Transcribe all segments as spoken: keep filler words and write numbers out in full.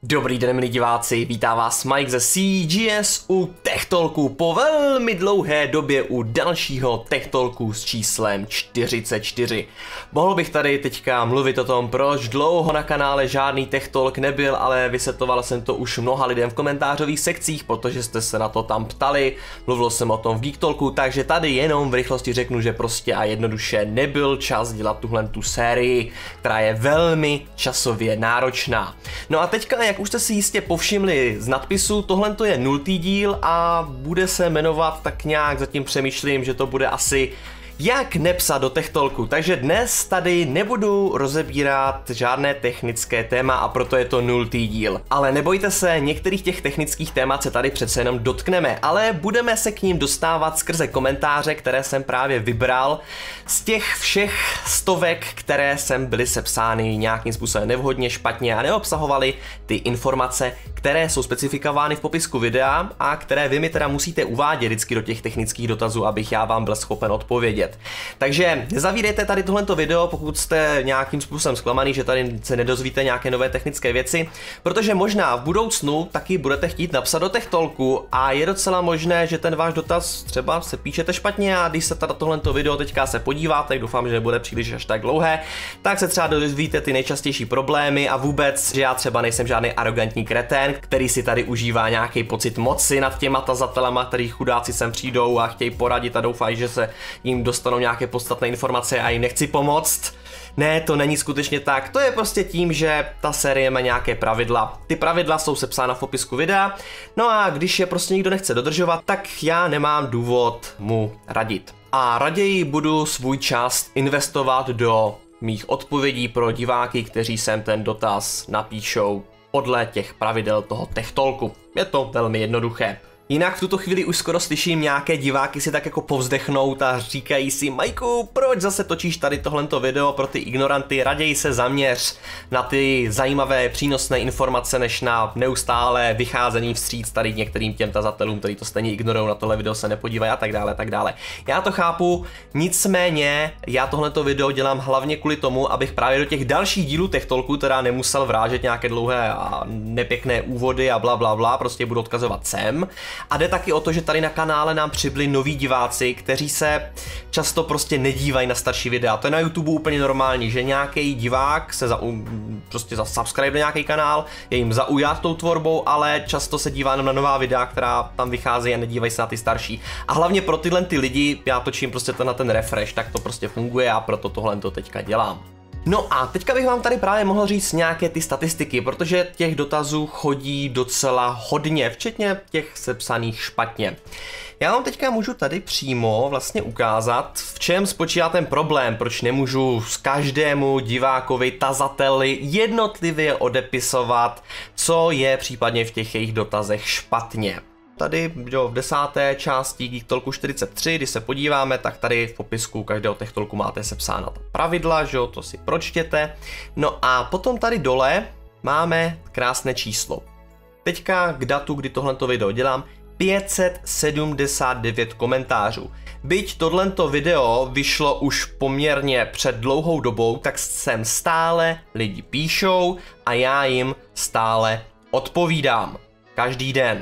Dobrý den, milí diváci, vítá vás Mike ze C G S u Tech Talku po velmi dlouhé době u dalšího Tech Talku s číslem čtyřicet čtyři. Mohl bych tady teďka mluvit o tom, proč dlouho na kanále žádný Tech Talk nebyl, ale vysvětloval jsem to už mnoha lidem v komentářových sekcích, protože jste se na to tam ptali, mluvil jsem o tom v Geek Talku, takže tady jenom v rychlosti řeknu, že prostě a jednoduše nebyl čas dělat tuhle tu sérii, která je velmi časově náročná. No a teďka, jak už jste si jistě povšimli z nadpisu, tohle to je nultý díl a bude se jmenovat tak nějak, zatím přemýšlím, že to bude asi Jak nepsat do Tech Talku, takže dnes tady nebudu rozebírat žádné technické téma a proto je to nultý díl. Ale nebojte se, některých těch technických témat se tady přece jenom dotkneme, ale budeme se k ním dostávat skrze komentáře, které jsem právě vybral z těch všech stovek, které sem byly sepsány nějakým způsobem nevhodně, špatně a neobsahovaly ty informace, které jsou specifikovány v popisku videa a které vy mi teda musíte uvádět vždycky do těch technických dotazů, abych já vám byl schopen odpovědět. Takže nezavírejte tady tohleto video, pokud jste nějakým způsobem zklamaný, že tady se nedozvíte nějaké nové technické věci, protože možná v budoucnu taky budete chtít napsat do Tech Talku a je docela možné, že ten váš dotaz třeba se píšete špatně a když se tady tohleto video teďka se podíváte, doufám, že nebude příliš až tak dlouhé, tak se třeba dozvíte ty nejčastější problémy a vůbec, že já třeba nejsem žádný arrogantní kretén, který si tady užívá nějaký pocit moci nad těma tazatelama, který chudáci sem přijdou a chtějí poradit a doufají, že se jim dostanou nějaké podstatné informace a jim nechci pomoct. Ne, to není skutečně tak, to je prostě tím, že ta série má nějaké pravidla. Ty pravidla jsou sepsána v popisku videa, no a když je prostě nikdo nechce dodržovat, tak já nemám důvod mu radit. A raději budu svůj čas investovat do mých odpovědí pro diváky, kteří sem ten dotaz napíšou podle těch pravidel toho Tech Talku. Je to velmi jednoduché. Jinak v tuto chvíli už skoro slyším nějaké diváky si tak jako povzdechnout a říkají si: Majku, proč zase točíš tady tohleto video pro ty ignoranty, raději se zaměř na ty zajímavé přínosné informace, než na neustále vycházení vstříc tady některým těm tazatelům, kteří to stejně ignorují, na tohle video se nepodívají a tak dále, tak dále. Já to chápu, nicméně já tohleto video dělám hlavně kvůli tomu, abych právě do těch dalších dílů Tech Talku teda nemusel vrážet nějaké dlouhé a nepěkné úvody a bla bla bla, prostě budu odkazovat sem. A jde taky o to, že tady na kanále nám přibyli noví diváci, kteří se často prostě nedívají na starší videa. To je na YouTube úplně normální, že nějaký divák se za, prostě za subscribe na nějaký kanál, je jim zaujat tou tvorbou, ale často se dívá na nová videa, která tam vycházejí a nedívají se na ty starší. A hlavně pro tyhle ty lidi já točím prostě ten na ten refresh, tak to prostě funguje a proto tohle to teďka dělám. No a teďka bych vám tady právě mohl říct nějaké ty statistiky, protože těch dotazů chodí docela hodně, včetně těch sepsaných špatně. Já vám teďka můžu tady přímo vlastně ukázat, v čem spočívá ten problém, proč nemůžu s každému divákovi, tazateli jednotlivě odepisovat, co je případně v těch jejich dotazech špatně. Tady jo, v desáté části Geek Talku čtyřicet tři, když se podíváme, tak tady v popisku každého Tech Talku máte sepsána ta pravidla, že jo, to si pročtěte. No a potom tady dole máme krásné číslo. Teďka k datu, kdy tohleto video dělám, pět set sedmdesát devět komentářů. Byť tohleto video vyšlo už poměrně před dlouhou dobou, tak sem stále lidi píšou a já jim stále odpovídám. Každý den.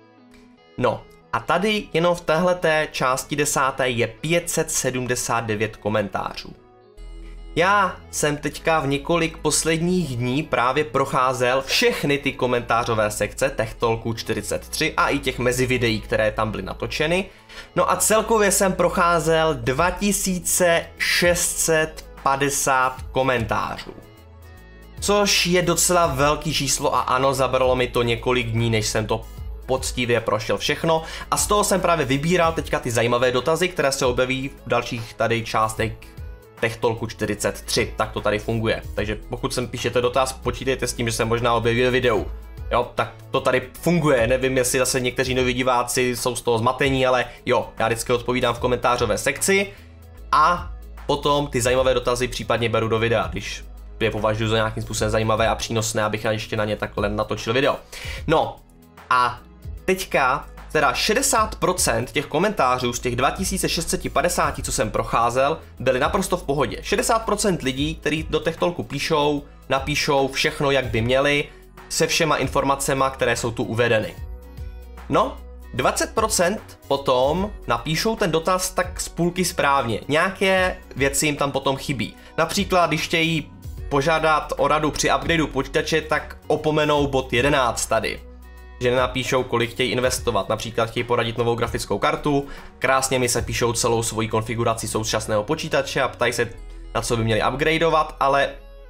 No a tady jenom v téhleté části desáté je pět set sedmdesát devět komentářů. Já jsem teďka v několik posledních dní právě procházel všechny ty komentářové sekce Tech Talku čtyřicet tři a i těch mezivideí, které tam byly natočeny. No a celkově jsem procházel dva tisíce šest set padesát komentářů. Což je docela velký číslo a ano, zabralo mi to několik dní, než jsem to poctivě prošel všechno a z toho jsem právě vybíral teďka ty zajímavé dotazy, které se objeví v dalších tady částech Tech Talku čtyřicet tři, tak to tady funguje. Takže pokud sem píšete dotaz, počítejte s tím, že se možná objevil videu. Jo, tak to tady funguje, nevím, jestli zase někteří noví diváci jsou z toho zmatení, ale jo, já vždycky odpovídám v komentářové sekci a potom ty zajímavé dotazy případně beru do videa, když je považuji za nějakým způsobem zajímavé a přínosné, abych ještě na ně takhle natočil video. No a teďka teda šedesát procent těch komentářů z těch dva tisíce šest set padesát, co jsem procházel, byly naprosto v pohodě. šedesát procent lidí, kteří do Tech Talku píšou, napíšou všechno, jak by měli, se všema informacemi, které jsou tu uvedeny. No, dvacet procent potom napíšou ten dotaz tak z půlky správně. Nějaké věci jim tam potom chybí. Například, když chtějí požádat o radu při upgradeu počítače, tak opomenou bod jedenáct tady. Že nenapíšou, kolik chtějí investovat. Například chtějí poradit novou grafickou kartu, krásně mi se píšou celou svoji konfiguraci současného počítače a ptají se, na co by měli upgradeovat, ale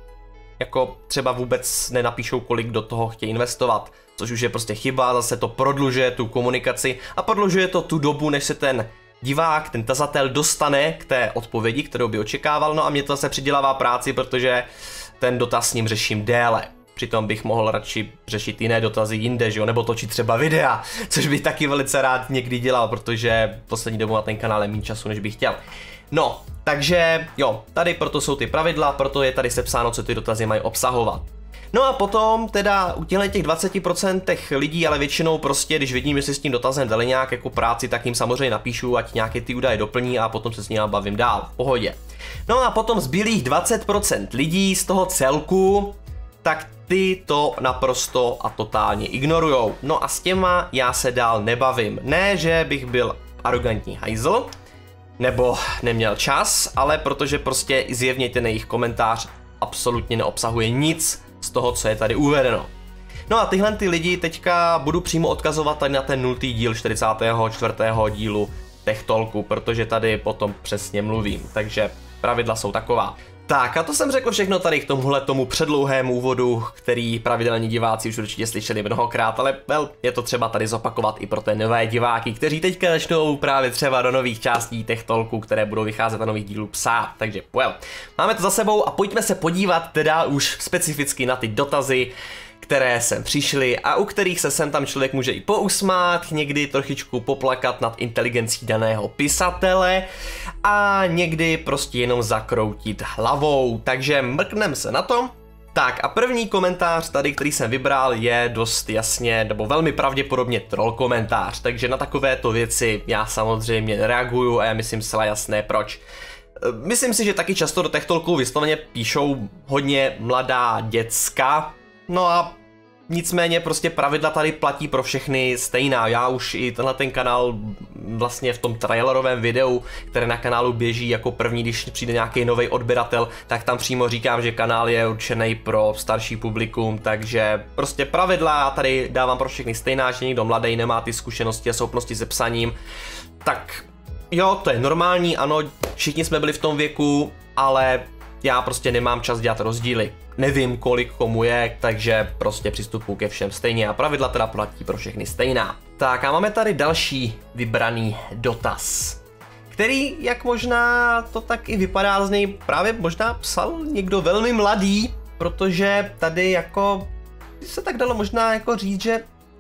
jako třeba vůbec nenapíšou, kolik do toho chtějí investovat. Což už je prostě chyba, zase to prodlužuje tu komunikaci a prodlužuje to tu dobu, než se ten divák, ten tazatel dostane k té odpovědi, kterou by očekával, no a mě to zase přidělává práci, protože ten dotaz s ním řeším déle. Přitom bych mohl radši řešit jiné dotazy jinde, že jo, nebo točit třeba videa, což bych taky velice rád někdy dělal, protože poslední dobu na ten kanál je méně času, než bych chtěl. No, takže jo, tady proto jsou ty pravidla, proto je tady sepsáno, co ty dotazy mají obsahovat. No a potom teda u těch dvacet procent lidí, ale většinou prostě, když vidím, že si s tím dotazem dali nějak jako práci, tak jim samozřejmě napíšu, ať nějaké ty údaje doplní a potom se s nimi bavím dál, v pohodě. No a potom zbylých dvacet procent lidí z toho celku, tak ty to naprosto a totálně ignorujou. No a s těma já se dál nebavím. Ne, že bych byl arrogantní hajzl, nebo neměl čas, ale protože prostě zjevně ten jejich komentář absolutně neobsahuje nic z toho, co je tady uvedeno. No a tyhle ty lidi teďka budu přímo odkazovat tady na ten nultý díl čtyřicátého čtvrtého dílu Tech Talku, protože tady potom přesně mluvím, takže pravidla jsou taková. Tak a to jsem řekl všechno tady k tomuhle tomu předlouhému úvodu, který pravidelní diváci už určitě slyšeli mnohokrát, ale well, je to třeba tady zopakovat i pro ty nové diváky, kteří teďka začnou právě třeba do nových částí Tech Talku, které budou vycházet na nových dílů psát. Takže well, máme to za sebou a pojďme se podívat teda už specificky na ty dotazy, které sem přišly a u kterých se sem tam člověk může i pousmát, někdy trošičku poplakat nad inteligencí daného pisatele a někdy prostě jenom zakroutit hlavou, takže mrkneme se na to. Tak a první komentář tady, který jsem vybral, je dost jasně, nebo velmi pravděpodobně troll komentář, takže na takovéto věci já samozřejmě nereaguju a já myslím zcela jasné proč. Myslím si, že taky často do Tech Talku vysloveně píšou hodně mladá děcka. No a nicméně prostě pravidla tady platí pro všechny stejná. Já už i tenhle ten kanál vlastně v tom trailerovém videu, které na kanálu běží jako první, když přijde nějaký nový odběratel, tak tam přímo říkám, že kanál je určený pro starší publikum, takže prostě pravidla já tady dávám pro všechny stejná, že někdo mladý nemá ty zkušenosti a schopnosti se psaním, tak jo, to je normální, ano, všichni jsme byli v tom věku, ale já prostě nemám čas dělat rozdíly. Nevím, kolik komu je, takže prostě přistupuji ke všem stejně a pravidla teda platí pro všechny stejná. Tak a máme tady další vybraný dotaz, který, jak možná to tak i vypadá z něj, právě možná psal někdo velmi mladý, protože tady jako se tak dalo možná jako říct, že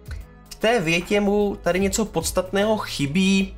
v té větě mu tady něco podstatného chybí.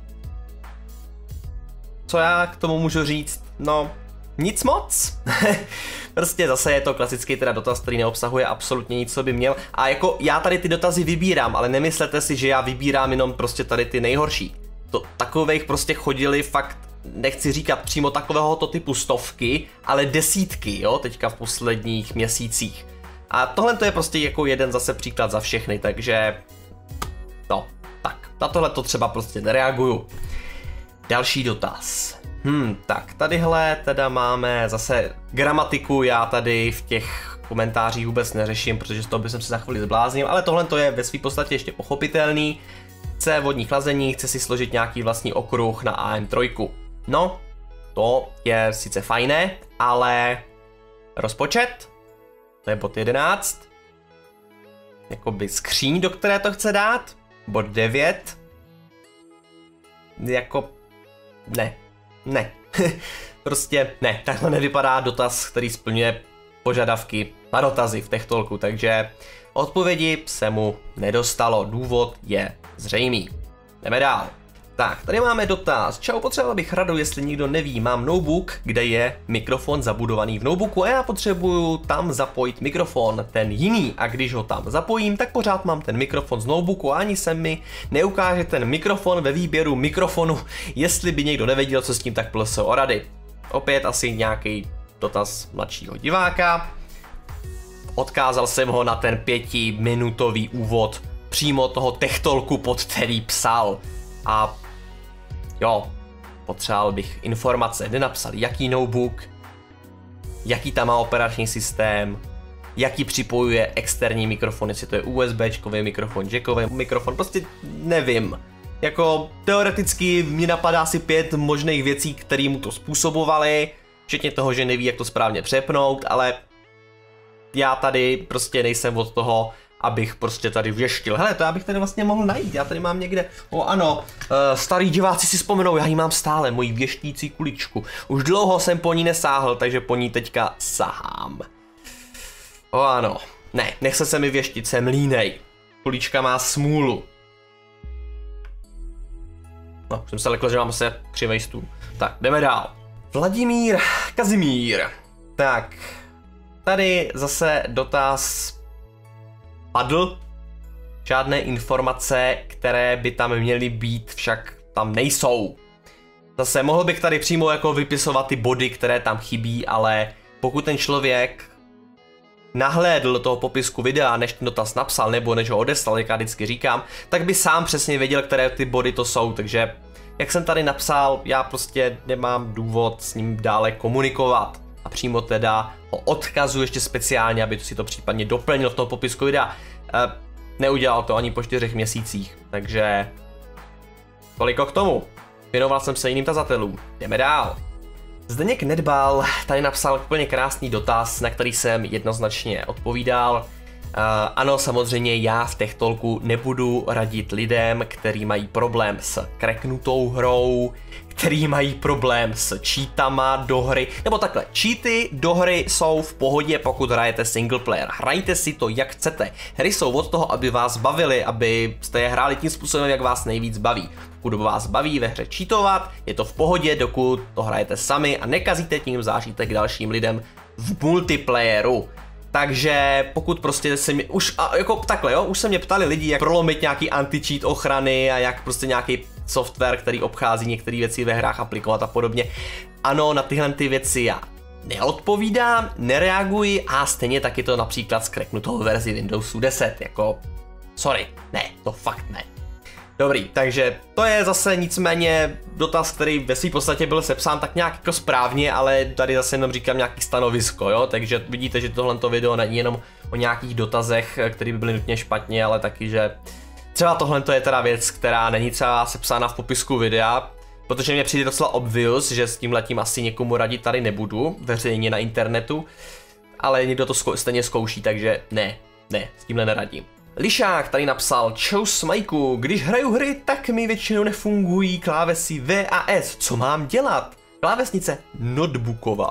Co já k tomu můžu říct? No, nic moc. Prostě zase je to klasický teda dotaz, který neobsahuje absolutně nic, co by měl. A jako já tady ty dotazy vybírám, ale nemyslete si, že já vybírám jenom prostě tady ty nejhorší. To takových prostě chodili fakt, nechci říkat přímo takovéhoto typu stovky, ale desítky, jo, teďka v posledních měsících. A tohle to je prostě jako jeden zase příklad za všechny, takže no, tak, na tohle to třeba prostě nereaguju. Další dotaz. Hmm, tak tadyhle teda máme zase gramatiku, já tady v těch komentářích vůbec neřeším, protože z toho bych se za chvíli zbláznil, ale tohle to je ve své podstatě ještě pochopitelný. Chce vodní chlazení, chce si složit nějaký vlastní okruh na A M tři. No, to je sice fajné, ale rozpočet, to je bod jedenáct. Jakoby skříň, do které to chce dát, bod devět. Jako, ne. Ne, prostě ne, takhle nevypadá dotaz, který splňuje požadavky na dotazy v Tech Talku, takže odpovědi se mu nedostalo, důvod je zřejmý. Jdeme dál. Tak, tady máme dotaz. Čau, potřeboval bych radu, jestli nikdo neví, mám notebook, kde je mikrofon zabudovaný v notebooku a já potřebuju tam zapojit mikrofon, ten jiný, a když ho tam zapojím, tak pořád mám ten mikrofon z notebooku a ani se mi neukáže ten mikrofon ve výběru mikrofonu, jestli by někdo nevěděl, co s tím, tak prosil o rady. Opět asi nějaký dotaz mladšího diváka. odkázal jsem ho na ten pětiminutový úvod přímo toho techtolku, pod který psal. A jo, potřeboval bych informace, kde napsal jaký notebook, jaký tam má operační systém, jaký připojuje externí mikrofon, jestli to je USBčkový mikrofon, jackový mikrofon, prostě nevím. Jako teoreticky mě napadá asi pět možných věcí, které mu to způsobovaly, včetně toho, že neví, jak to správně přepnout, ale já tady prostě nejsem od toho, abych prostě tady věštil. Hele, to já bych tady vlastně mohl najít, já tady mám někde, o ano, uh, starý diváci si vzpomenou, já ji mám stále, moji věštící kuličku. Už dlouho jsem po ní nesáhl, takže po ní teďka sahám. O ano, ne, nechce se mi věštit, jsem línej. Kulička má smůlu. No, jsem se lekl, že mám se křivej stůl. Tak, jdeme dál. Vladimír Kazimír. Tak, tady zase dotaz padl. Žádné informace, které by tam měly být, však tam nejsou. Zase mohl bych tady přímo jako vypisovat ty body, které tam chybí, ale pokud ten člověk nahlédl do toho popisku videa, než ten dotaz napsal, nebo než ho odeslal, jak já vždycky říkám, tak by sám přesně věděl, které ty body to jsou, takže jak jsem tady napsal, já prostě nemám důvod s ním dále komunikovat. A přímo teda ho odkazuji ještě speciálně, aby si to případně doplnil v tom popisku videa. E, neudělal to ani po čtyřech měsících, takže toliko k tomu. Věnoval jsem se jiným tazatelům. Jdeme dál. Zdeněk Nedbal tady napsal úplně krásný dotaz, na který jsem jednoznačně odpovídal. Uh, ano, samozřejmě já v Techtolku nebudu radit lidem, kteří mají problém s kreknutou hrou, kteří mají problém s cheatama do hry, nebo takhle, cheaty do hry jsou v pohodě, pokud hrajete single player. Hrajte si to jak chcete. Hry jsou od toho, aby vás bavily, abyste je hráli tím způsobem, jak vás nejvíc baví. Pokud vás baví ve hře cheatovat, je to v pohodě, dokud to hrajete sami a nekazíte tím zážitek dalším lidem v multiplayeru. Takže pokud prostě se mi už, a jako takhle jo, už se mě ptali lidi, jak prolomit nějaký anti-cheat ochrany a jak prostě nějaký software, který obchází některé věci ve hrách aplikovat a podobně. Ano, na tyhle ty věci já neodpovídám, nereaguji a stejně taky to například s kreknutou verzi Windowsu deset, jako sorry, ne, to fakt ne. Dobrý, takže to je zase nicméně dotaz, který ve své podstatě byl sepsán tak nějak jako správně, ale tady zase jenom říkám nějaký stanovisko, jo, takže vidíte, že tohleto video není jenom o nějakých dotazech, které by byly nutně špatně, ale taky, že třeba tohle je teda věc, která není třeba sepsána v popisku videa, protože mě přijde docela obvious, že s tímhletím asi někomu radit tady nebudu, veřejně na internetu, ale někdo to zkou stejně zkouší, takže ne, ne, s tímhle neradím. Lišák tady napsal, čau Smajku, když hraju hry, tak mi většinou nefungují klávesy V a S, co mám dělat? Klávesnice notebooková.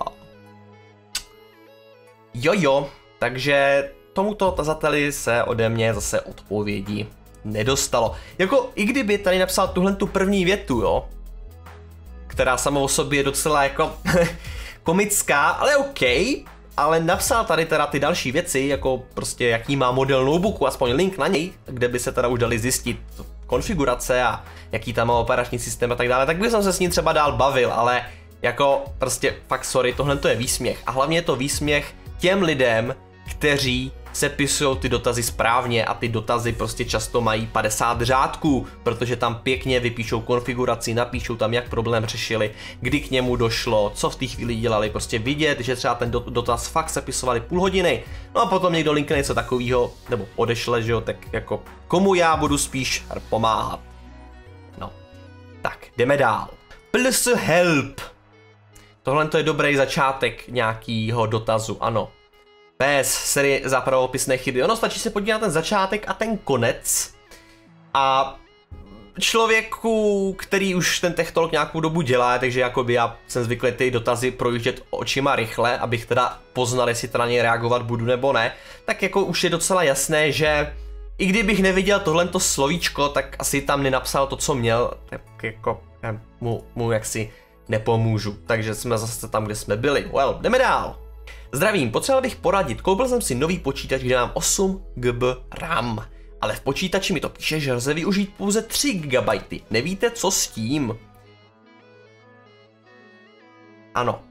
Jojo, takže tomuto tazateli se ode mě zase odpovědi nedostalo. Jako i kdyby tady napsal tuhle tu první větu, jo, která sama o sobě je docela jako komická, ale OK. Ale napsal tady teda ty další věci, jako prostě jaký má model notebooku, aspoň link na něj, kde by se teda už dali zjistit konfigurace a jaký tam má operační systém a tak dále, tak bych se s ním třeba dál bavil, ale jako prostě fakt sorry, tohle to je výsměch a hlavně je to výsměch těm lidem, kteří sepisují ty dotazy správně a ty dotazy prostě často mají padesát řádků, protože tam pěkně vypíšou konfiguraci, napíšou tam, jak problém řešili, kdy k němu došlo, co v té chvíli dělali, prostě vidět, že třeba ten dotaz fakt sepisovali půl hodiny, no a potom někdo linkne něco takového, nebo odešle, že jo, tak jako komu já budu spíš pomáhat. No, tak jdeme dál. Plus help. Tohle to je dobrý začátek nějakýho dotazu, ano. Bez série za pravopisné chyby. Ono stačí se podívat na ten začátek a ten konec. A člověku, který už ten Techtalk nějakou dobu dělá, takže jakoby já jsem zvyklý ty dotazy projíždět očima rychle, abych teda poznal, jestli teda na ně reagovat budu nebo ne, tak jako už je docela jasné, že i kdybych neviděl tohleto slovíčko, tak asi tam nenapsal to, co měl, tak jako mu, mu jaksi nepomůžu. Takže jsme zase tam, kde jsme byli. Well, jdeme dál. Zdravím, potřeboval bych poradit, koupil jsem si nový počítač, kde mám osm gigabytů RAM, ale v počítači mi to píše, že lze využít pouze tři gigabyty. Nevíte, co s tím? Ano,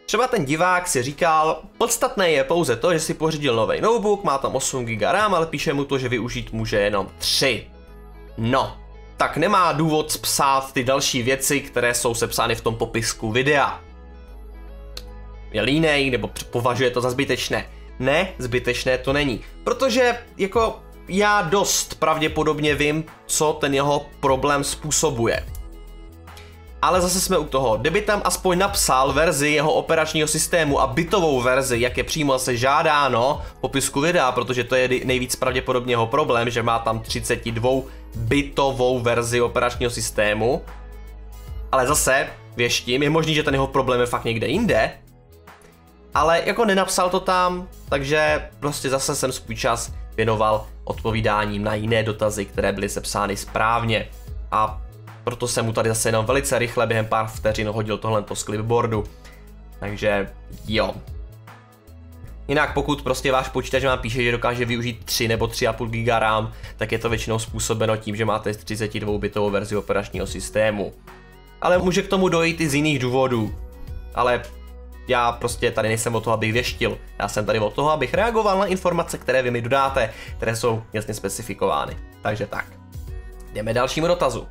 Třeba ten divák si říkal, podstatné je pouze to, že si pořídil nový notebook, má tam osm giga RAM, ale píše mu to, že využít může jenom tři. No, tak nemá důvod psát ty další věci, které jsou sepsány v tom popisku videa. Je línej, nebo považuje to za zbytečné. Ne, zbytečné to není, protože jako já dost pravděpodobně vím, co ten jeho problém způsobuje. Ale zase jsme u toho, kdyby tam aspoň napsal verzi jeho operačního systému a bitovou verzi, jak je přímo se žádáno v popisku videa, protože to je nejvíc pravděpodobně jeho problém, že má tam třicet dva bitovou verzi operačního systému. Ale zase, věštím, je možný, že ten jeho problém je fakt někde jinde, ale jako nenapsal to tam, takže prostě zase jsem svůj čas věnoval odpovídáním na jiné dotazy, které byly sepsány správně. A proto jsem mu tady zase jenom velice rychle během pár vteřin hodil tohleto z clipboardu. Takže jo. Jinak pokud prostě váš počítač vám píše, že dokáže využít tři nebo tři a půl giga RAM, tak je to většinou způsobeno tím, že máte třicet dva bitovou verzi operačního systému. Ale může k tomu dojít i z jiných důvodů. Ale já prostě tady nejsem od toho, abych věštil. Já jsem tady od toho, abych reagoval na informace, které vy mi dodáte, které jsou jasně specifikovány. Takže tak. Jdeme dalšímu dotazu.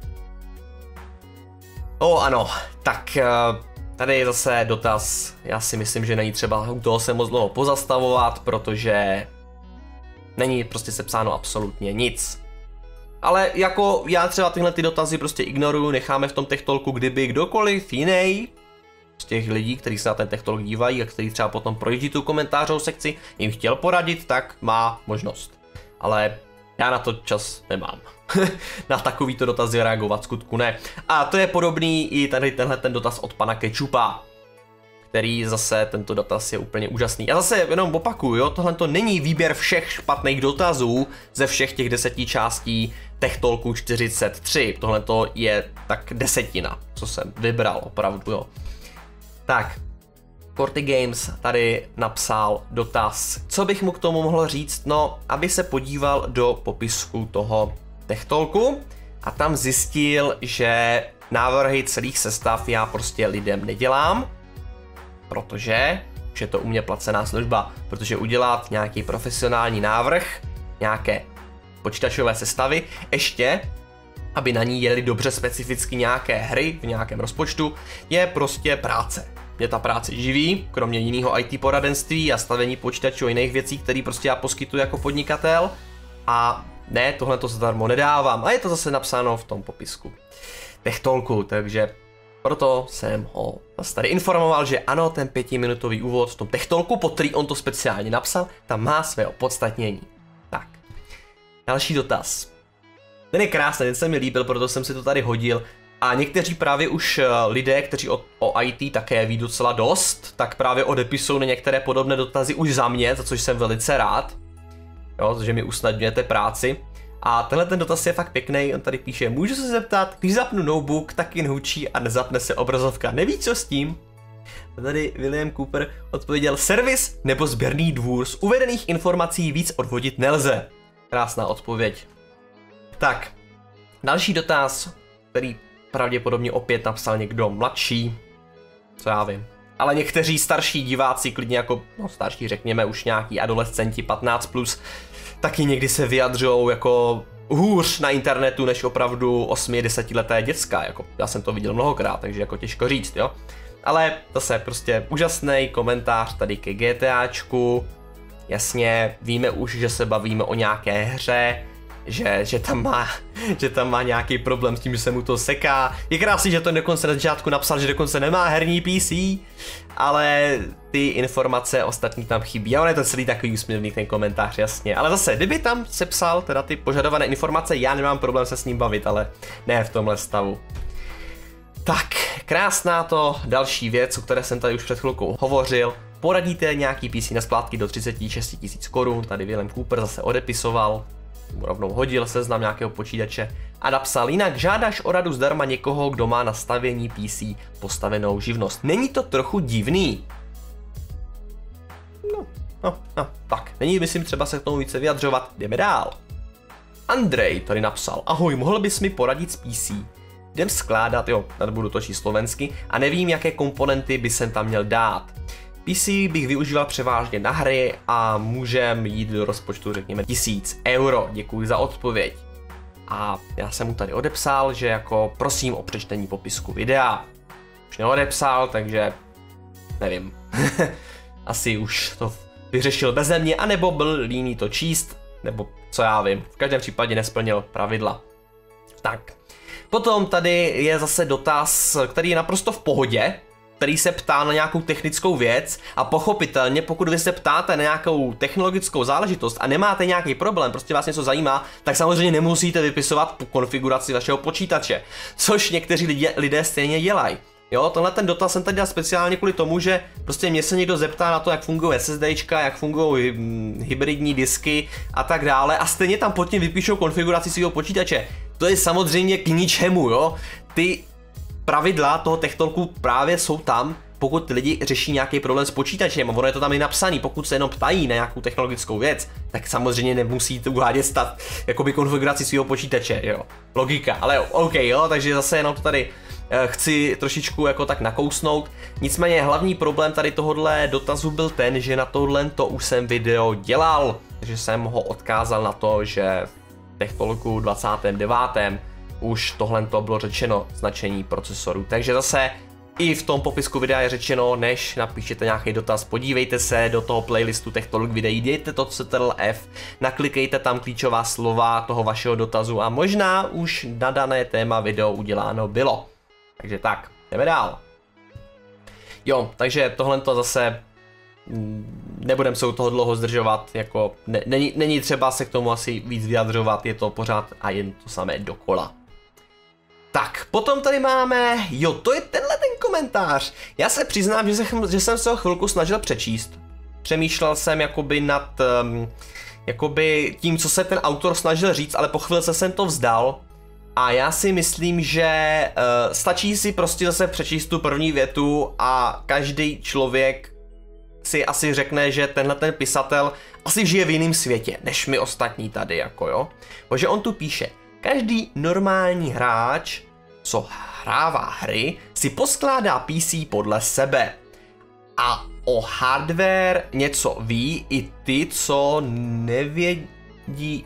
O ano, tak tady je zase dotaz. Já si myslím, že není třeba u toho se moc dlouho pozastavovat, protože není prostě sepsáno absolutně nic. Ale jako já třeba tyhle ty dotazy prostě ignoruju, necháme v tom Techtalku, kdyby kdokoliv jiný z těch lidí, kteří se na ten Techtalk dívají a kteří třeba potom projíždí tu komentářovou sekci, jim chtěl poradit, tak má možnost. Ale já na to čas nemám. Na takovýto dotazy reagovat skutku ne. A to je podobný i tady tenhle ten dotaz od pana Kečupa, který zase tento dotaz je úplně úžasný. Já zase jenom opakuju, jo, tohle to není výběr všech špatných dotazů ze všech těch deseti částí Techtalku čtyřicet tři. Tohle to je tak desetina, co jsem vybral opravdu, jo. Tak, Corty Games tady napsal dotaz. Co bych mu k tomu mohl říct? No, aby se podíval do popisku toho Techtalku a tam zjistil, že návrhy celých sestav já prostě lidem nedělám, protože už je to u mě placená služba, protože udělat nějaký profesionální návrh, nějaké počítačové sestavy, ještě aby na ní jeli dobře specificky nějaké hry v nějakém rozpočtu, je prostě práce. Mě ta práce živí, kromě jiného í té poradenství a stavení počítačů a jiných věcí, které prostě já poskytuji jako podnikatel. A ne, tohle to zadarmo nedávám. A je to zase napsáno v tom popisku Techtalku, takže proto jsem ho zase tady informoval, že ano, ten pětiminutový úvod v tom Techtalku, pod který on to speciálně napsal, tam má své opodstatnění. Tak, další dotaz. Ten je krásný, ten se mi líbil, proto jsem si to tady hodil. A někteří právě už lidé, kteří o, o í té také ví docela dost, tak právě odepisují na některé podobné dotazy už za mě, za což jsem velice rád. Jo, že mi usnadňujete práci. A tenhle ten dotaz je fakt pěkný, on tady píše, můžu se zeptat, když zapnu notebook, tak jen hučí a nezapne se obrazovka, neví co s tím? A tady William Cooper odpověděl, servis nebo sběrný dvůr, z uvedených informací víc odvodit nelze. Krásná odpověď. Tak, další dotaz, který pravděpodobně opět napsal někdo mladší, co já vím. Ale někteří starší diváci, klidně jako, no starší řekněme už nějaký adolescenti patnáct plus, taky někdy se vyjadřujou jako hůř na internetu než opravdu osmi desetileté děcka, jako já jsem to viděl mnohokrát, takže jako těžko říct, jo. Ale zase prostě úžasný komentář tady ke GTAčku, jasně, víme už, že se bavíme o nějaké hře, Že, že, tam má, že tam má nějaký problém s tím, že se mu to seká. Je krásný, že to dokonce na začátku napsal, že dokonce nemá herní P C, ale ty informace ostatní tam chybí. A on je to celý takový úsměvný ten komentář, jasně. Ale zase, kdyby tam sepsal teda ty požadované informace, já nemám problém se s ním bavit, ale ne v tomhle stavu. Tak, krásná to další věc, o které jsem tady už před chvilkou hovořil. Poradíte nějaký P C na splátky do třicet šest tisíc korun, tady William Cooper zase odepisoval. Rovnou hodil seznam nějakého počítače a napsal, jinak žádáš o radu zdarma někoho, kdo má na stavění P C postavenou živnost. Není to trochu divný? No, no, no, tak, není myslím třeba se k tomu více vyjadřovat, jdeme dál. Andrej tady napsal, ahoj, mohl bys mi poradit s P C? jdem skládat, jo, tady budu točit slovensky, a nevím, jaké komponenty by jsem tam měl dát. P C bych využíval převážně na hry a můžem jít do rozpočtu, řekněme, tisíc euro. Děkuji za odpověď. A já jsem mu tady odepsal, že jako prosím o přečtení popisku videa. Už neodepsal, takže nevím. Asi už to vyřešil beze mě, anebo byl líný to číst, nebo co já vím. V každém případě nesplnil pravidla. Tak. Potom tady je zase dotaz, který je naprosto v pohodě, který se ptá na nějakou technickou věc a pochopitelně, pokud vy se ptáte na nějakou technologickou záležitost a nemáte nějaký problém, prostě vás něco zajímá, tak samozřejmě nemusíte vypisovat konfiguraci vašeho počítače, což někteří lidé, lidé stejně dělají. Jo, tenhle ten dotaz jsem tady dělal speciálně kvůli tomu, že prostě mě se někdo zeptá na to, jak fungují SSDčka, jak fungují hybridní disky a tak dále a stejně tam pod tím vypíšou konfiguraci svého počítače. To je samozřejmě k ničemu, jo. Ty pravidla toho TechTalku právě jsou tam, pokud lidi řeší nějaký problém s počítačem, a ono je to tam i napsaný, pokud se jenom ptají na nějakou technologickou věc, tak samozřejmě nemusíte uvádět stav jakoby konfiguraci svého počítače, jo. Logika, ale jo, OK, jo, takže zase jenom to tady eh, chci trošičku jako tak nakousnout. Nicméně hlavní problém tady tohohle dotazu byl ten, že na tohle to už jsem video dělal, že jsem ho odkázal na to, že v TechTalku dvacátém devátém už tohle to bylo řečeno, značení procesoru. Takže zase i v tom popisku videa je řečeno, než napíšete nějaký dotaz, podívejte se do toho playlistu TechTalk videí, dejte to Ctrl F, naklikejte tam klíčová slova toho vašeho dotazu a možná už na dané téma video uděláno bylo. Takže tak, jdeme dál. Jo, takže tohle to zase nebudem se u toho dlouho zdržovat, jako ne, není, není třeba se k tomu asi víc vyjadřovat, je to pořád a jen to samé dokola. Tak, potom tady máme, jo, to je tenhle ten komentář. Já se přiznám, že, se, že jsem se ho chvilku snažil přečíst. Přemýšlel jsem jakoby nad um, jakoby tím, co se ten autor snažil říct, ale po chvilce jsem to vzdal. A já si myslím, že uh, stačí si prostě zase přečíst tu první větu a každý člověk si asi řekne, že tenhle ten pisatel asi žije v jiném světě, než my ostatní tady, jako jo. Protože on tu píše, každý normální hráč, co hrává hry, si poskládá P C podle sebe. A o hardware něco ví i ty, co nevědí...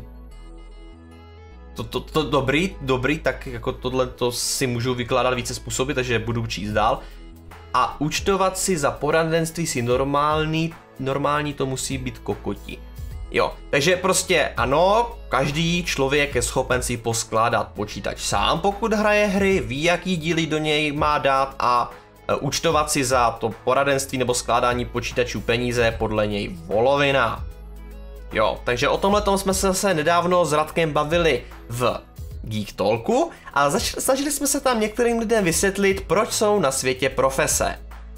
To, to, to dobrý, dobrý, tak jako tohle to si můžu vykládat více způsoby, takže budu číst dál. A účtovat si za poradenství si normální, normální to musí být kokoti. Jo, takže prostě ano, každý člověk je schopen si poskládat počítač sám, pokud hraje hry, ví, jaký díly do něj má dát a e, účtovat si za to poradenství nebo skládání počítačů peníze podle něj volovina. Jo, takže o tomhle tom jsme se zase nedávno s Radkem bavili v Geek Talku a zač- snažili jsme se tam některým lidem vysvětlit, proč jsou na světě profese.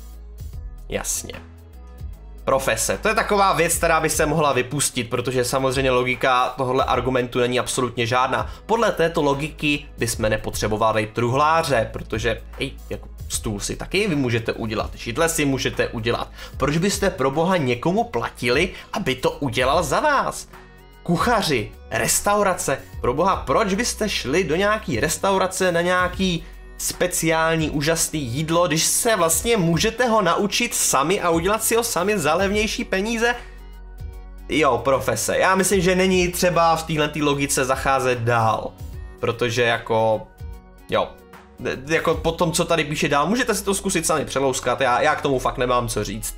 Jasně. Profese, to je taková věc, která by se mohla vypustit, protože samozřejmě logika tohohle argumentu není absolutně žádná. Podle této logiky bychom nepotřebovali truhláře, protože hej, jako stůl si taky vy můžete udělat, židle si můžete udělat. Proč byste pro boha někomu platili, aby to udělal za vás? Kuchaři, restaurace, pro boha, proč byste šli do nějaký restaurace na nějaký speciální úžasný jídlo, když se vlastně můžete ho naučit sami a udělat si ho sami za levnější peníze? Jo, profese. Já myslím, že není třeba v téhle logice zacházet dál, protože jako, jo, jako po tom, co tady píše dál, můžete si to zkusit sami přelouskat, já, já k tomu fakt nemám co říct.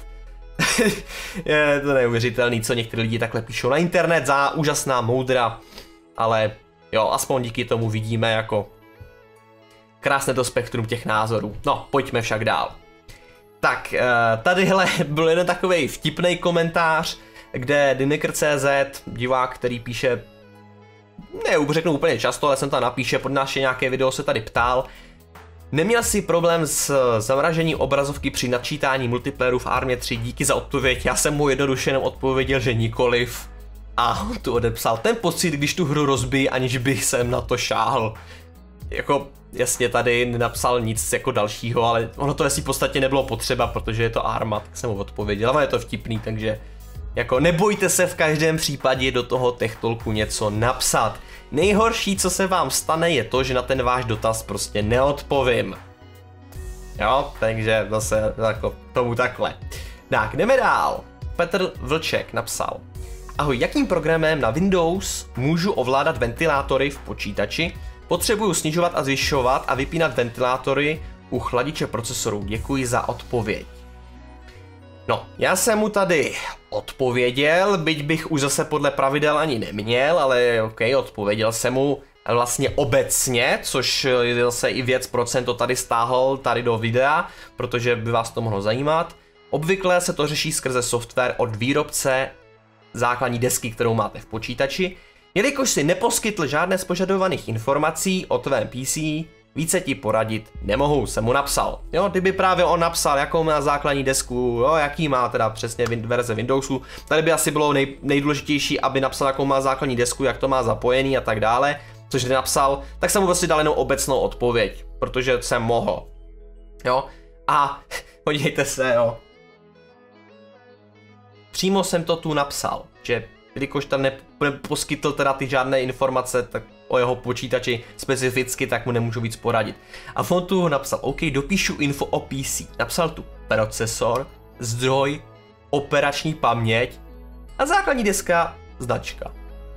Je to neuvěřitelný, co některý lidi takhle píšou na internet za úžasná moudra, ale jo, aspoň díky tomu vidíme jako krásné to spektrum těch názorů. No, pojďme však dál. Tak, tadyhle byl jeden takovej vtipný komentář, kde Dineker tečka cé zet, divák, který píše, ne, řeknu úplně často, ale jsem tam napíše, pod naše nějaké video se tady ptal, neměl jsi problém s zamražením obrazovky při načítání multiplayeru v Armě tři, díky za odpověď, já jsem mu jednoduše jenom odpověděl, že nikoliv. A on tu odepsal, ten pocit, když tu hru rozbijí, aniž bych jsem na to šáhl. Jako, jasně, tady nenapsal nic jako dalšího, ale ono to asi v podstatě nebylo potřeba, protože je to Arma, tak jsem mu odpověděl, ale je to vtipný, takže jako nebojte se v každém případě do toho TechTalku něco napsat. nejhorší, co se vám stane, je to, že na ten váš dotaz prostě neodpovím. Jo, takže zase jako tomu takhle. Tak, jdeme dál. Petr Vlček napsal: ahoj, jakým programem na Windows můžu ovládat ventilátory v počítači? Potřebuju snižovat a zvyšovat a vypínat ventilátory u chladiče procesorů. Děkuji za odpověď. No, já jsem mu tady odpověděl, byť bych už zase podle pravidel ani neměl, ale ok, odpověděl jsem mu vlastně obecně, což je zase i věc, proč jsem to tady stáhl tady do videa, protože by vás to mohlo zajímat. Obvykle se to řeší skrze software od výrobce základní desky, kterou máte v počítači. Jelikož si neposkytl žádné z požadovaných informací o tvém P C, více ti poradit nemohu, jsem mu napsal. Jo, kdyby právě on napsal, jakou má základní desku, jo, jaký má teda přesně verze Windowsu, tady by asi bylo nej, nejdůležitější, aby napsal, jakou má základní desku, jak to má zapojený a tak dále, což nenapsal, tak jsem mu vlastně dal jenom obecnou odpověď, protože jsem mohl. Jo, a podívejte se, jo. Přímo jsem to tu napsal, že jelikož tam neposkytl teda ty žádné informace tak o jeho počítači specificky, tak mu nemůžu víc poradit. A on tu napsal, OK, dopíšu info o P C. Napsal tu procesor, zdroj, operační paměť a základní deska, značka.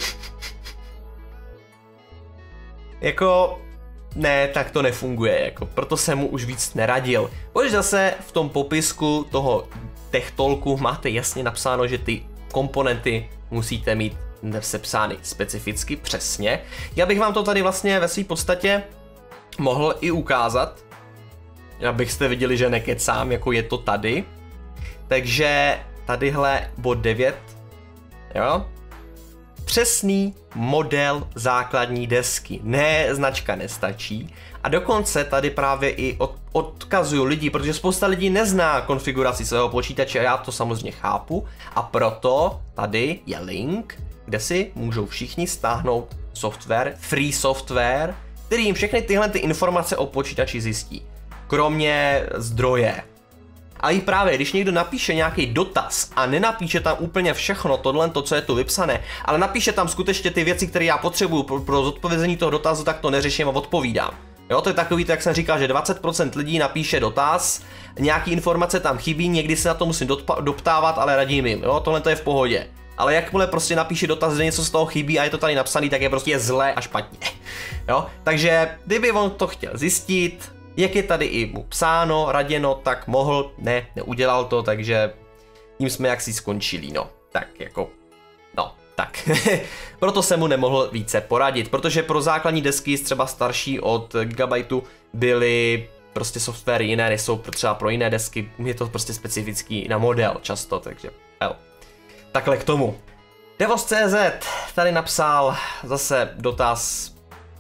Jako, ne, tak to nefunguje, jako, proto jsem mu už víc neradil. Protože zase v tom popisku toho TechTalku máte jasně napsáno, že ty komponenty musíte mít sepsány specificky, přesně. Já bych vám to tady vlastně ve své podstatě mohl i ukázat, abyste viděli, že nekecám, jako je to tady. Takže tadyhle bod devět, jo. Přesný model základní desky, ne, značka nestačí. A dokonce tady právě i od, odkazuju lidi, protože spousta lidí nezná konfiguraci svého počítače a já to samozřejmě chápu. A proto tady je link, kde si můžou všichni stáhnout software, free software, který jim všechny tyhle ty informace o počítači zjistí. Kromě zdroje. A i právě, když někdo napíše nějaký dotaz a nenapíše tam úplně všechno, tohle, to, co je tu vypsané, ale napíše tam skutečně ty věci, které já potřebuju pro, pro zodpovězení toho dotazu, tak to neřeším a odpovídám. Jo, to je takový, jak jsem říkal, že dvacet procent lidí napíše dotaz, nějaký informace tam chybí, někdy se na to musím doptávat, ale radím jim, jo, tohle to je v pohodě. Ale jakmile prostě napíše dotaz, že něco z toho chybí a je to tady napsaný, tak je prostě zlé a špatně. Jo, takže kdyby on to chtěl zjistit, jak je tady i mu psáno, raděno, tak mohl, ne, neudělal to, takže tím jsme jaksi skončili, no, tak jako, no, tak. Proto jsem mu nemohl více poradit, protože pro základní desky třeba starší od Gigabyteu byly prostě software jiné, nejsou třeba pro jiné desky, je to prostě specifický na model často, takže, hell. Takhle k tomu. Devos tečka cé zet tady napsal zase dotaz,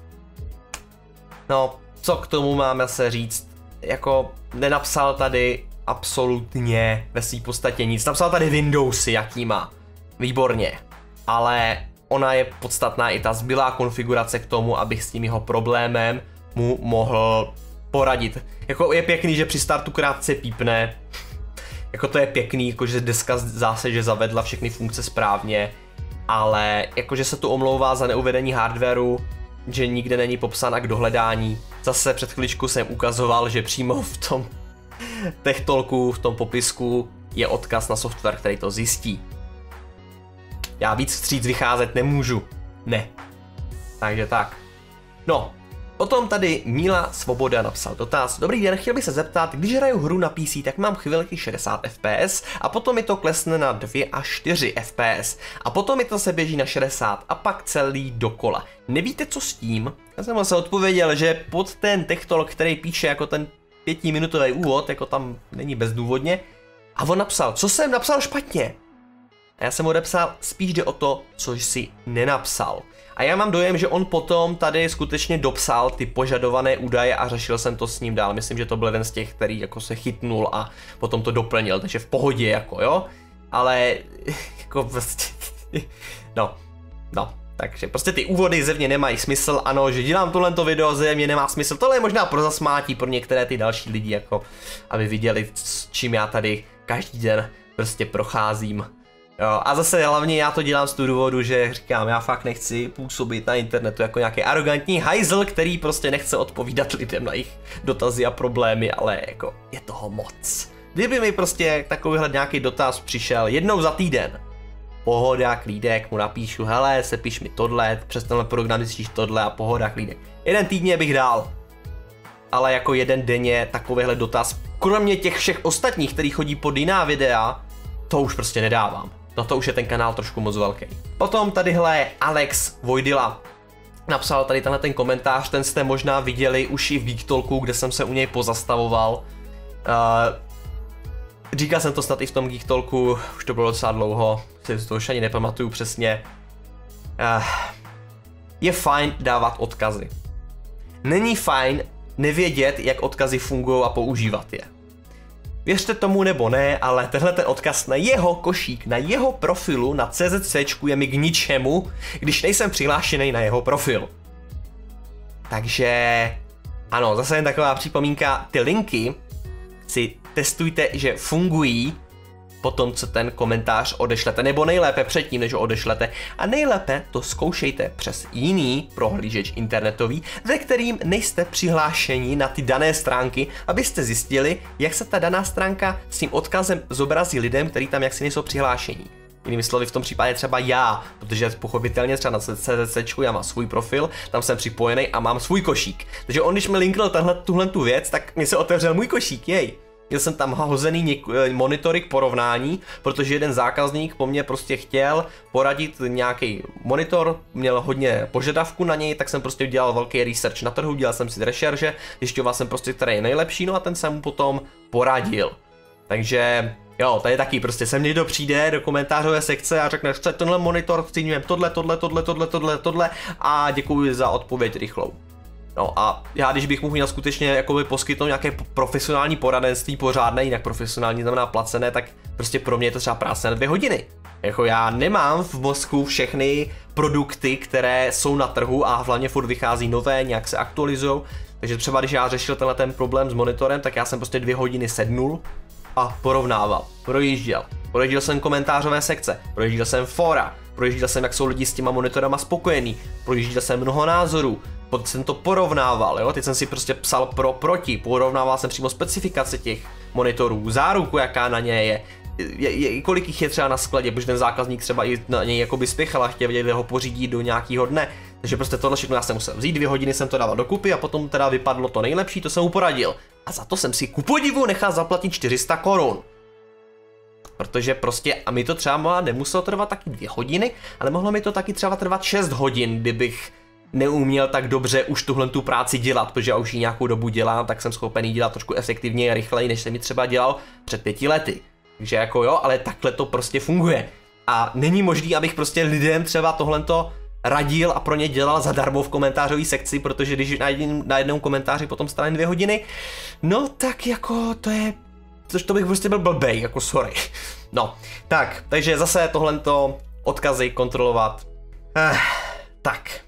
no, co k tomu máme se říct, jako nenapsal tady absolutně ve své podstatě nic, napsal tady Windowsy, jaký má, výborně, ale ona je podstatná i ta zbylá konfigurace k tomu, abych s tím jeho problémem mu mohl poradit. Jako je pěkný, že při startu krátce pípne, jako to je pěkný, jakože deska zase, že zavedla všechny funkce správně, ale jakože se tu omlouvá za neuvedení hardwareu, že nikde není popsán a k dohledání. Zase před chviličku jsem ukazoval, že přímo v tom TechTalku, v tom popisku je odkaz na software, který to zjistí. Já víc vstříc vycházet nemůžu. Ne. Takže tak. No, potom tady Míla Svoboda napsal dotaz. Dobrý den, chtěl bych se zeptat, když hraju hru na P C, tak mám chvilky šedesát F P S a potom mi to klesne na dva až čtyři F P S a potom mi to se běží na šedesát a pak celý dokola. Nevíte, co s tím? Já jsem se odpověděl, že pod ten TechTalk, který píše jako ten pětiminutový úvod, jako tam není bezdůvodně, a on napsal, co jsem napsal špatně. A já jsem mu odepsal, spíš jde o to, co jsi nenapsal. A já mám dojem, že on potom tady skutečně dopsal ty požadované údaje a řešil jsem to s ním dál. Myslím, že to byl jeden z těch, který jako se chytnul a potom to doplnil, takže v pohodě jako, jo. Ale jako prostě, no, no. Takže prostě ty úvody zevně nemají smysl, ano, že dělám tohleto video zevně nemá smysl, tohle je možná pro zasmátí pro některé ty další lidi, jako aby viděli, s čím já tady každý den prostě procházím. Jo, a zase hlavně já to dělám z toho důvodu, že říkám, já fakt nechci působit na internetu jako nějaký arrogantní hajzl, který prostě nechce odpovídat lidem na jejich dotazy a problémy, ale jako je toho moc. Kdyby mi prostě takovýhle nějaký dotaz přišel jednou za týden, pohoda, klídek, mu napíšu, hele, sepiš mi tohle, přes tenhle program zjistíš tohle a pohoda, klídek. Jeden týdně bych dal, ale jako jeden denně takovýhle dotaz, kromě těch všech ostatních, který chodí pod jiná videa, to už prostě nedávám. No to už je ten kanál trošku moc velký. Potom tadyhle Alex Vojdila napsal tady tenhle ten komentář, ten jste možná viděli už i v Geek Talku, kde jsem se u něj pozastavoval. Uh, říkal jsem to snad i v tom Geek Talku, už to bylo docela dlouho, si to už ani nepamatuju přesně. Uh, je fajn dávat odkazy. Není fajn nevědět, jak odkazy fungují a používat je. Věřte tomu nebo ne, ale tenhle ten odkaz na jeho košík, na jeho profilu na C Z C je mi k ničemu, když nejsem přihlášený na jeho profil. Takže ano, zase jen taková připomínka, ty linky si testujte, že fungují po tom, co ten komentář odešlete, nebo nejlépe předtím, než ho odešlete, a nejlépe to zkoušejte přes jiný prohlížeč internetový, ve kterým nejste přihlášeni na ty dané stránky, abyste zjistili, jak se ta daná stránka s tím odkazem zobrazí lidem, kteří tam jaksi nejsou přihlášení. Jinými slovy, v tom případě třeba já, protože pochopitelně třeba na C Z C já mám svůj profil, tam jsem připojený a mám svůj košík. Takže on, když mi linknul tenhle, tuhle tu věc, tak mi se otevřel můj košík, jej. Měl jsem tam hozený monitory k porovnání, protože jeden zákazník po mně prostě chtěl poradit nějaký monitor, měl hodně požadavků na něj, tak jsem prostě udělal velký research na trhu, dělal jsem si rešerže, zjišťoval jsem prostě, který je nejlepší, no a ten jsem mu potom poradil. Takže jo, tady taky prostě sem někdo přijde do komentářové sekce a řekne, chce tenhle monitor, chci tohle, tohle, tohle, tohle, tohle, tohle a děkuji za odpověď rychlou. No a já, když bych mohl měl skutečně jakoby poskytnout nějaké profesionální poradenství pořádné, jinak profesionální znamená placené, tak prostě pro mě je to třeba práce na dvě hodiny. Jako já nemám v mozku všechny produkty, které jsou na trhu a hlavně furt vychází nové, nějak se aktualizují. Takže třeba když já řešil tenhle ten problém s monitorem, tak já jsem prostě dvě hodiny sednul a porovnával, projížděl. Projížděl jsem komentářové sekce, projížděl jsem fora, projížděl jsem, jak jsou lidi s těma monitorama spokojení, projížděl jsem mnoho názorů, potom jsem to porovnával, jo? Teď jsem si prostě psal pro, proti, porovnával jsem přímo specifikace těch monitorů, záruku, jaká na ně je, je, je kolik jich je třeba na skladě, protože ten zákazník třeba i na něj jakoby spěchal a chtěl vědět, kde ho pořídí do nějakého dne. Takže prostě tohle všechno já jsem musel vzít, dvě hodiny jsem to dával dokupy a potom teda vypadlo to nejlepší, to jsem mu poradil. A za to jsem si ku podivu nechal zaplatit čtyři sta korun. Protože prostě, a mi to třeba nemuselo trvat taky dvě hodiny, ale mohlo mi to taky třeba trvat šest hodin, kdybych neuměl tak dobře už tuhle tu práci dělat, protože já už ji nějakou dobu dělám, tak jsem schopený dělat trošku efektivněji a rychleji, než jsem mi třeba dělal před pěti lety. Takže jako jo, ale takhle to prostě funguje. A není možný, abych prostě lidem třeba tohleto radil a pro ně dělal zadarmo v komentářové sekci, protože když na, jedin, na jednom komentáři potom strane dvě hodiny, no tak jako to je, což to bych prostě byl blbej, jako sorry. No, tak, takže zase tohleto odkazy kontrolovat. Eh, tak.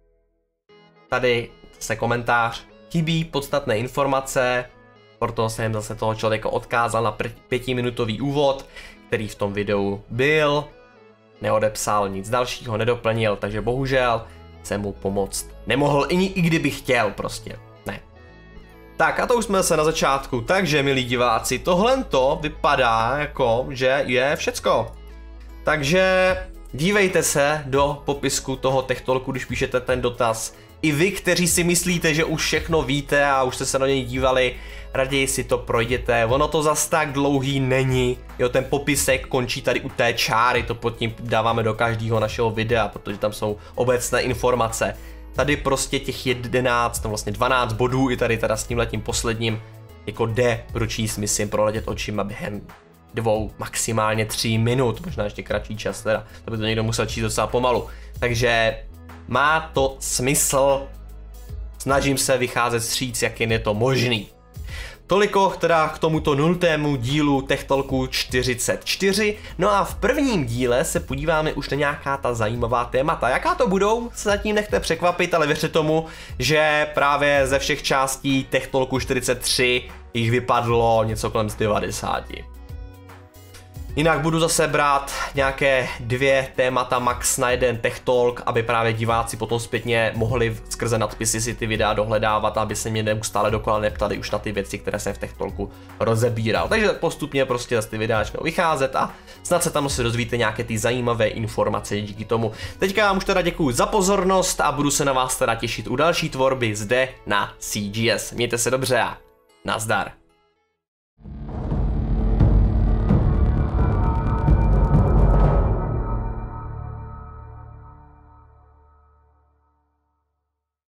Tady se komentář. Chybí podstatné informace, proto jsem zase toho člověka odkázal na pětiminutový úvod, který v tom videu byl. Neodepsal nic dalšího, nedoplnil, takže bohužel jsem mu pomoct nemohl, i, i kdyby chtěl prostě, ne. Tak a to už jsme se na začátku, takže milí diváci, tohle to vypadá jako, že je všecko. Takže dívejte se do popisku toho Tech Talku, když píšete ten dotaz. I vy, kteří si myslíte, že už všechno víte a už jste se na něj dívali, raději si to projděte, ono to zas tak dlouhý není, jo, ten popisek končí tady u té čáry, to pod tím dáváme do každého našeho videa, protože tam jsou obecné informace. Tady prostě těch jedenáct, no vlastně dvanáct bodů i tady teda s tímhletím posledním, jako jde pročíst, myslím, proletět očima během dvou, maximálně tří minut, možná ještě kratší čas teda, to by to někdo musel číst docela pomalu, takže má to smysl, snažím se vycházet vstříc, jak jen je to možný. Toliko teda k tomuto nultému dílu Tech Talku čtyřicet čtyři, no a v prvním díle se podíváme už na nějaká ta zajímavá témata. Jaká to budou, se zatím nechte překvapit, ale věřte tomu, že právě ze všech částí Tech Talku čtyřicet tři jich vypadlo něco kolem z devadesáti. Jinak budu zase brát nějaké dvě témata max na jeden Tech Talk, aby právě diváci potom zpětně mohli skrze nadpisy si ty videa dohledávat, aby se mě neustále dokola neptali už na ty věci, které jsem v Tech Talku rozebíral. Takže postupně prostě zase ty videa začnou vycházet a snad se tam se dozvíte nějaké ty zajímavé informace díky tomu. Teďka vám už teda děkuju za pozornost a budu se na vás teda těšit u další tvorby zde na C G S. Mějte se dobře a nazdar.